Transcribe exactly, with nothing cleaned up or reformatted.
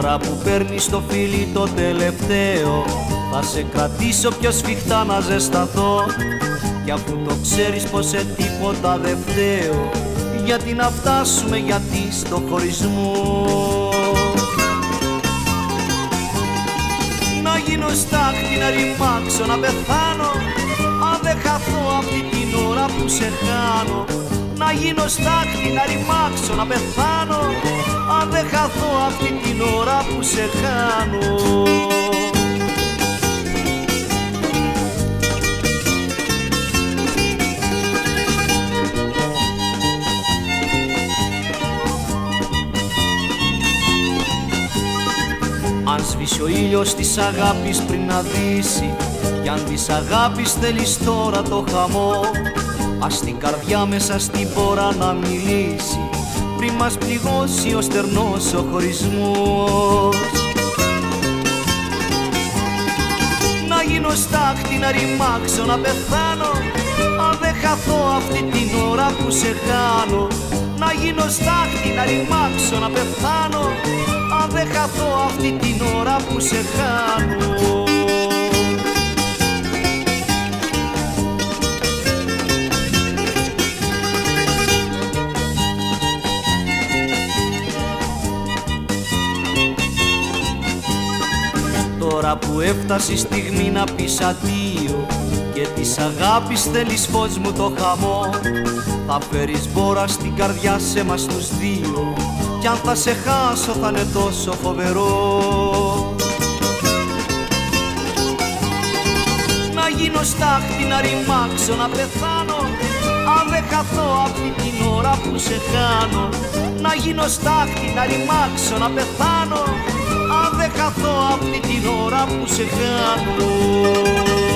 Τώρα που παίρνεις το φίλι το τελευταίο, θα σε κρατήσω πιο σφιχτά να ζεσταθώ. Κι αφού το ξέρεις πως σε τίποτα δεν φταίω, γιατί να φτάσουμε, γιατί στο χωρισμό. Να γίνω στάχτη, να ρημάξω, να πεθάνω, αν δεν χαθώ αυτή την ώρα που σε χάνω. Να γίνω στάχτη, να ρημάξω, να πεθάνω, αν δεν χαθώ αυτή την ώρα που σε χάνω. Αν σβήσει ο ήλιος της αγάπης πριν να δύσει, κι αν της αγάπης θέλεις τώρα το χαμό, ας την καρδιά μέσα στην πόρα να μιλήσει, πριν μας πληγώσει ο στερνός ο χωρισμός. Να γίνω στάχτη, να ρημάξω, να πεθάνω, αν δεν χαθώ αυτή την ώρα που σε χάνω. Να γίνω στάχτη, να ρημάξω, να πεθάνω, αν δεν χαθώ αυτή την ώρα που σε χάνω. Τώρα που έφτασε η στιγμή να πεις αντίο και της αγάπης θέλεις φως μου το χαμό, θα φέρεις μπόρα στην καρδιά σε μας τους δύο, κι αν θα σε χάσω θα είναι τόσο φοβερό. Να γίνω στάχτη, να ρημάξω, να πεθάνω, αν δεν χαθώ αυτή την ώρα που σε χάνω. Να γίνω στάχτη, να ρημάξω, να πεθάνω, αν δεν χαθώ αυτή την ώρα που σε χάνω.